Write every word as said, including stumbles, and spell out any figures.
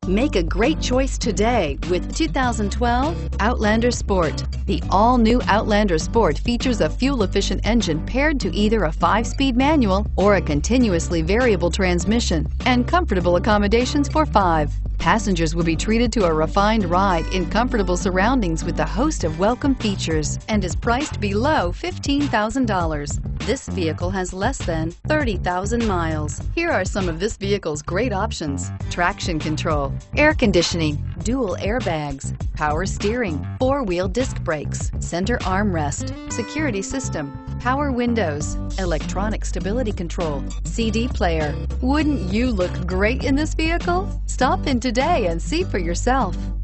Make a great choice today with two thousand twelve Outlander Sport. The all-new Outlander Sport features a fuel-efficient engine paired to either a five-speed manual or a continuously variable transmission, and comfortable accommodations for five. Passengers will be treated to a refined ride in comfortable surroundings with a host of welcome features, and is priced below fifteen thousand dollars. This vehicle has less than thirty thousand miles. Here are some of this vehicle's great options: traction control, air conditioning, dual airbags, power steering, four-wheel disc brakes, center armrest, security system, power windows, electronic stability control, C D player. Wouldn't you look great in this vehicle? Stop in today and see for yourself.